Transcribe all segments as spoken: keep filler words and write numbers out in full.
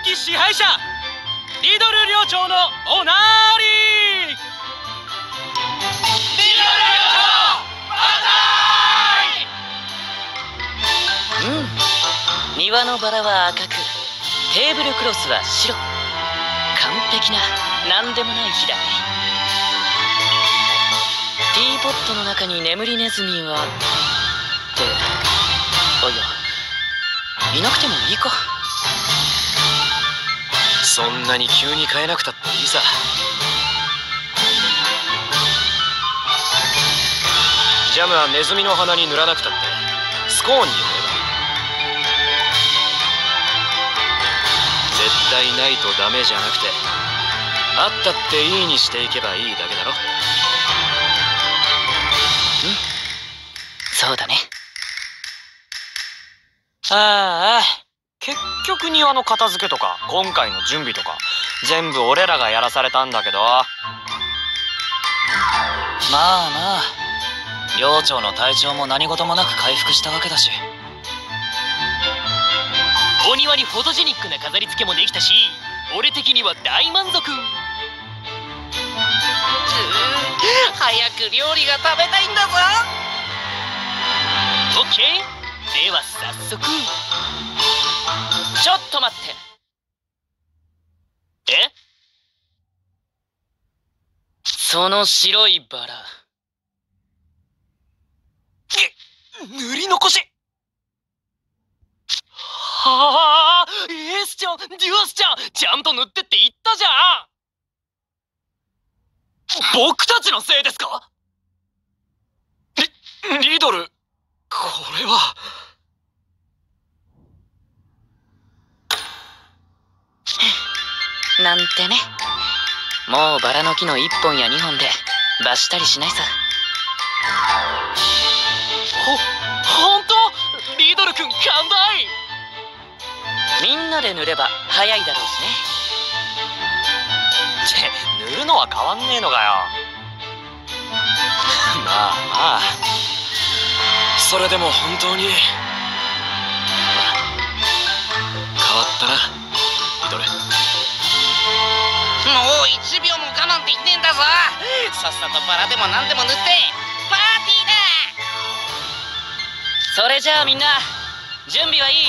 き支配者リドル寮長のおなーり。リドル寮長万歳。 うん、庭のバラは赤く、テーブルクロスは白。完璧な何でもない日だね。ティーポットの中に眠りネズミはって、あ、いや、いなくてもいいか。 そんなに急に変えなくたっていいさ。ジャムはネズミの鼻に塗らなくたってスコーンに塗れば。絶対ないとダメじゃなくて、あったっていいにしていけばいいだけだろ。 うん、そうだね。 ああ、結局庭の片付けとか今回の準備とか全部俺らがやらされたんだけど。まあまあ、寮長の体調も何事もなく回復したわけだし。 お庭にフォトジェニックな飾り付けもできたし、俺的には大満足。うー、早く料理が食べたいんだぞ。オッケー、では早速。ちょっと待って。え？その白いバラ。 え、塗り残し。はあ、エースちゃん、デュアスちゃん、ちゃんと塗ってって言ったじゃん。僕たちのせいですか？リ、リドル、これは。 なんてね。もうバラの木の一本や二本で罰したりしないさ。 ほ、ほんと？リドル君、完売！ みんなで塗れば早いだろうしね。 って塗るのは変わんねえのかよ。まあまあ、 それでも本当に変わったな、リドル。 もういちびょうも我慢できねえんだぞ。さっさとバラでも何でも塗ってパーティーだ。それじゃあみんな準備はいい？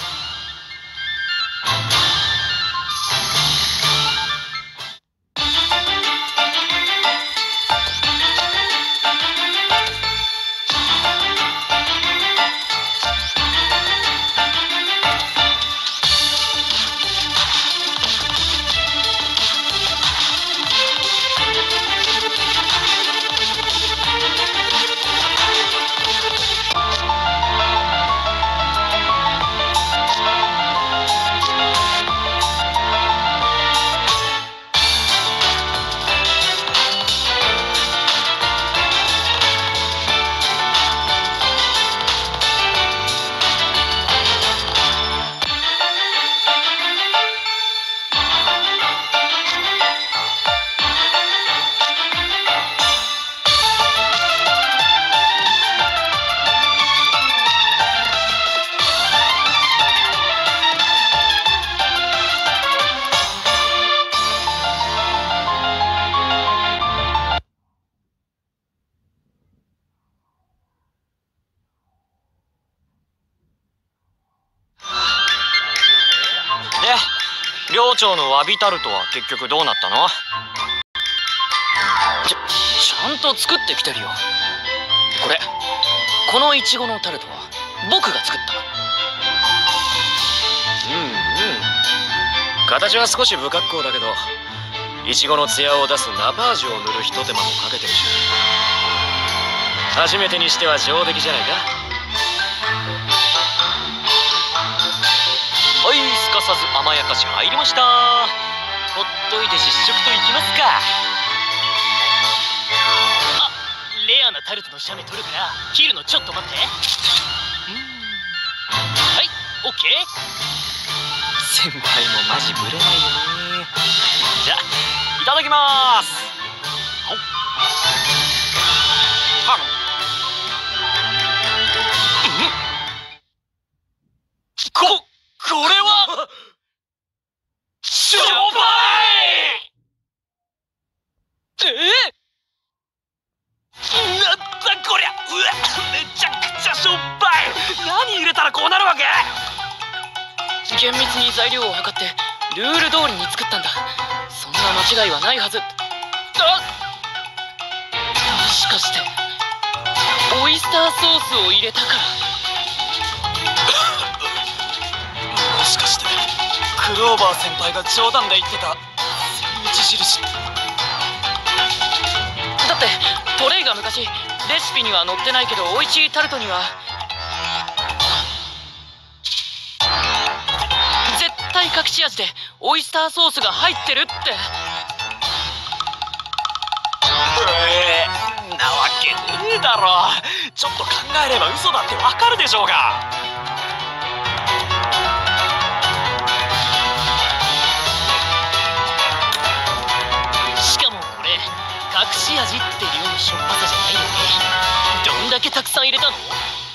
寮長のわびタルトは結局どうなったの？ちゃ、ちゃんと作ってきてるよ。 これ、このイチゴのタルトは僕が作った。 うんうん、形は少し不格好だけど、イチゴの艶を出すナパージュを塗るひと手間もかけてるし、初めてにしては上出来じゃないか。 はい、すかさず甘やかし入りました。ほっといて実食といきますか。 あ、レアなタルトの写メ撮るから切るのちょっと待って。うん、はい、オッケー。 先輩もマジブレないよね。じゃあいただきまーす。はっ、うん、ここれは実に材料を測ってルール通りに作ったんだ。そんな間違いはないはず。あ、もしかしてオイスターソースを入れたから。 もしかしてクローバー先輩が冗談で言ってた千日印。だってトレイが昔レシピには載ってないけど美味しいタルトには絶対隠し味でオイスターソースが入ってるって。 えー、なわけねえだろ。ちょっと考えれば嘘だってわかるでしょうが。 しかもこれ隠し味って量のしょっぱさじゃないよね。どんだけたくさん入れたの？だ,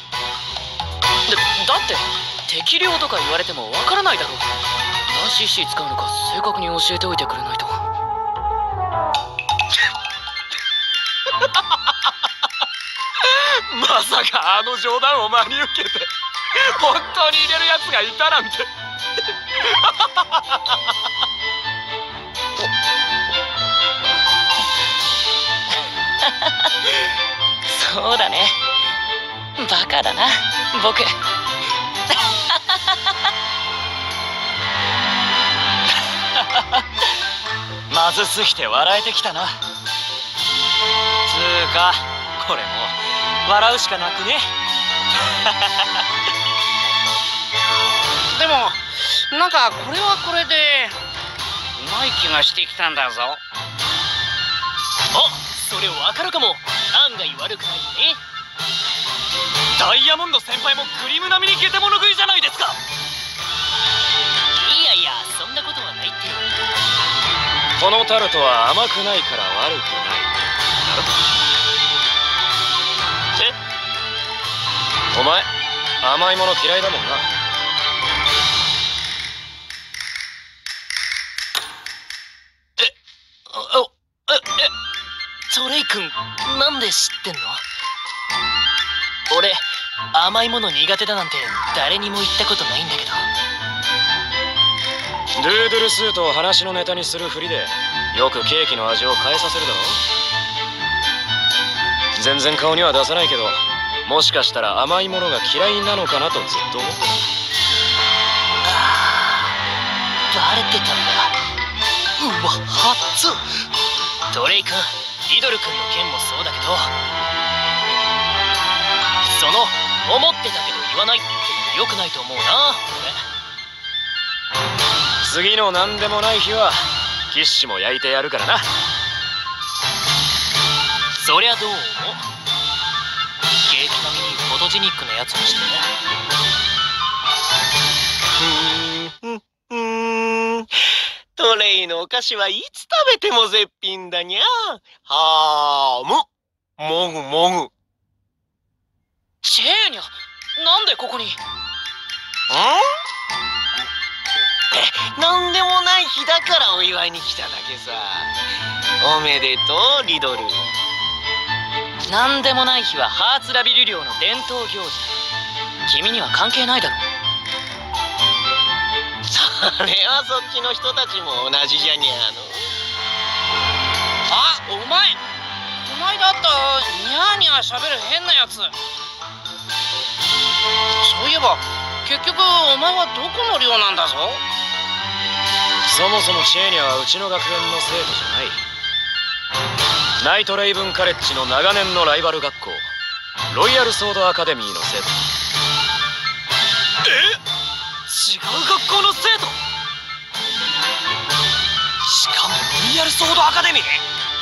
だって適量とか言われてもわからないだろ。何 シーシー 使うのか正確に教えておいてくれないと。 まさかあの冗談を真に受けて本当に入れるやつがいたなんて。 そうだね、バカだな僕。 まずすぎて笑えてきたな。つうかこれも笑うしかなくね。 でもなんかこれはこれでうまい気がしてきたんだぞ。 あ、それわかるかも。案外悪くないね。 ダイヤモンド先輩もクリーム並みにゲテモノ食いじゃないですか。 いやいや、そんなことはないって。 このタルトは甘くないから悪くないだろ。え？お前甘いもの嫌いだもんな。 え、あ、え、え、トレイ君なんで知ってんの？俺甘いもの苦手だなんて誰にも言ったことないんだけど。 ドゥードゥルスートを話のネタにするふりでよくケーキの味を変えさせるだろ。全然顔には出さないけど、もしかしたら甘いものが嫌いなのかなとずっと思ってた。 あー、バレてたんだ。うわ、初。トレイ君、リドル君の件もそうだけど、その思ってたけど言わないっての良くないと思うな俺。 次の何でもない日はキッシュも焼いてやるからな。 そりゃどう思う？ケーキ並みにフォトジェニックなやつにしてね。 ふーん、トレイのお菓子はいつ食べても絶品だにゃ。はーむ、もぐもぐ。 チェーニャ、なんでここに？ん？ なんでもない日だからお祝いに来ただけさ。おめでとうリドル。 なんでもない日はハーツラビル領の伝統行事だ。君には関係ないだろ。 それはそっちの人たちも同じじゃにゃの。 あ、お前こないだあったニャーニャーしゃべる変なやつ。そういえば結局お前はどこの寮なんだぞ。 そもそもチェーニャはうちの学園の生徒じゃない。ナイトレイブンカレッジの長年のライバル学校、ロイヤルソードアカデミーの生徒。 え？違う学校の生徒？しかもロイヤルソードアカデミー？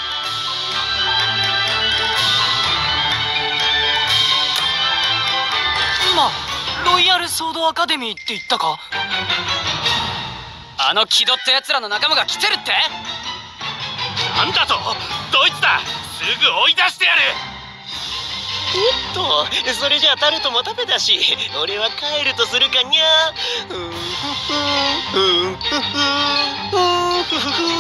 今ロイヤルソードアカデミーって言ったか？ あの気取ったやつらの仲間が来てるって？ なんだと？どいつだ？すぐ追い出してやる。おっと、それじゃあタルトも食べたし、俺は帰るとするかにゃ。ふんふふんふんふふんふふふん。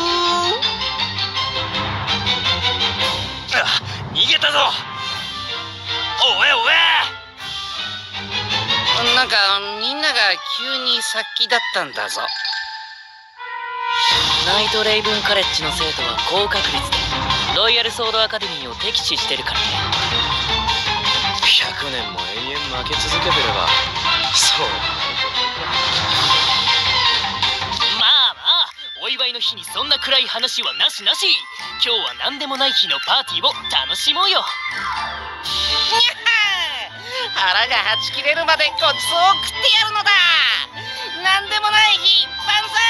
あ、逃げたぞ。おえおえ。 なんかみんなが急に殺気だったんだぞ。 ナイトレイブンカレッジの生徒は高確率でロイヤルソードアカデミーを敵視してるからね。 ひゃくねんも永遠負け続けてればそう。 まあまあ、お祝いの日にそんな暗い話はなしなし。今日は何でもない日のパーティーを楽しもうよ。 にゃは腹がはち切れるまでごちそうを食ってやるのだ。なんでもない日万歳。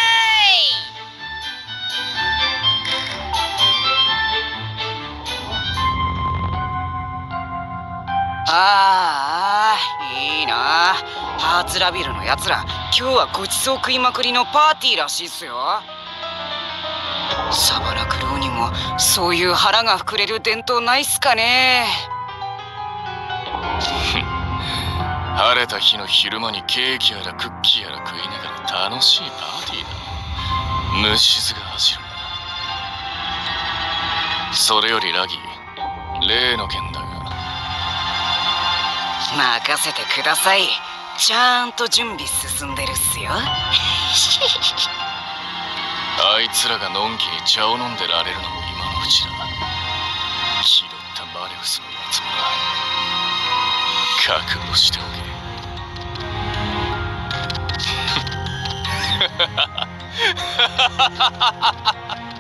ああ、いいな。ハーツラビルのやつら今日はごちそう食いまくりのパーティーらしいっすよ。サバラクローにもそういう腹が膨れる伝統ないっすかね。 晴れた日の昼間にケーキやらクッキーやら食いながら楽しいパーティーだ。虫唾が走るな。それよりラギー、例の件だが。 任せてください。ちゃんと準備進んでるっすよ。 あいつらがのんきに茶を飲んでられるのも今のうちだ。気取ったマレウスのやつもな。覚悟しておけ。ハハハハハハハハ。